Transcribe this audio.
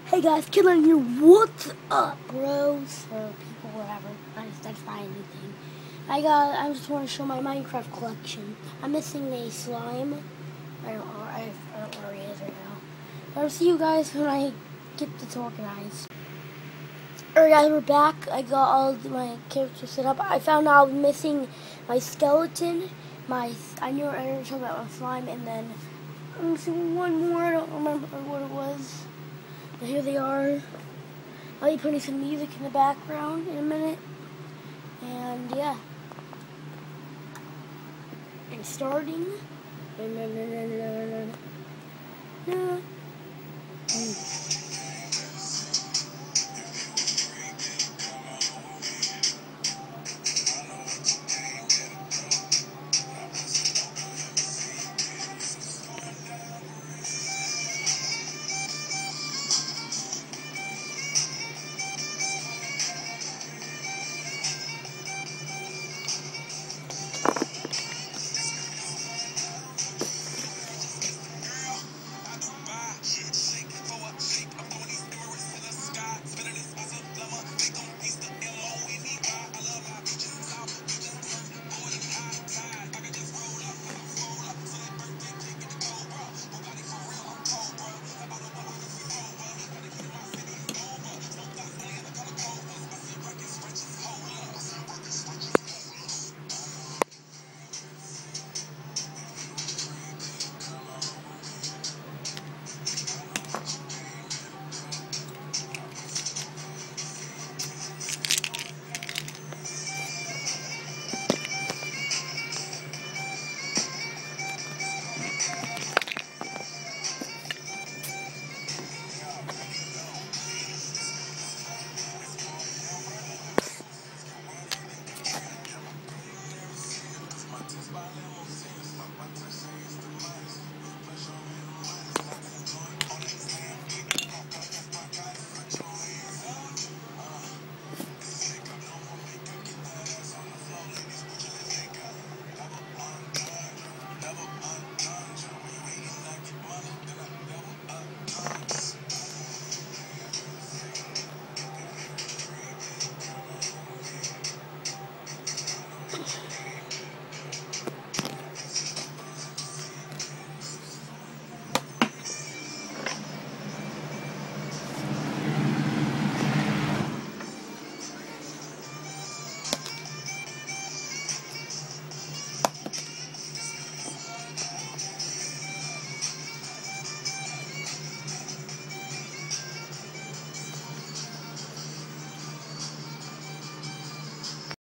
Hey guys, Kidland here. What's up, bros? Or people, whatever. That's fine, anything. I just want to show my Minecraft collection. I'm missing a slime. I don't know where he is right now. But I'll see you guys when I get this organized. Alright guys, we're back. I got all of my characters set up. I found out I'm missing my skeleton. I knew I was talking about my slime, and then I'm missing one more. I don't remember what it was. But here they are. I'll be putting some music in the background in a minute. And yeah. And starting.